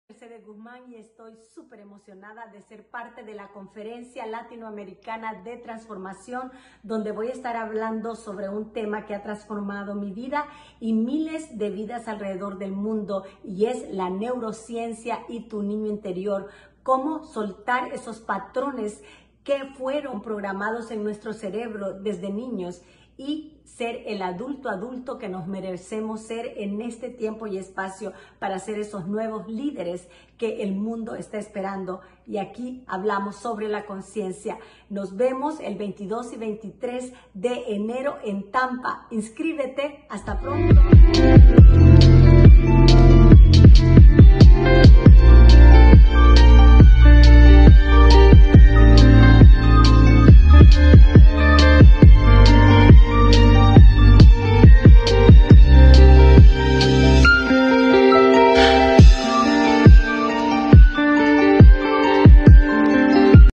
Mercedes Guzmán y estoy súper emocionada de ser parte de la Conferencia Latinoamericana de Transformación, donde voy a estar hablando sobre un tema que ha transformado mi vida y miles de vidas alrededor del mundo, y es la neurociencia y tu niño interior. Cómo soltar esos patrones que fueron programados en nuestro cerebro desde niños y ser el adulto que nos merecemos ser en este tiempo y espacio para ser esos nuevos líderes que el mundo está esperando. Y aquí hablamos sobre la conciencia. Nos vemos el 22 y 23 de enero en Tampa. Inscríbete. Hasta pronto.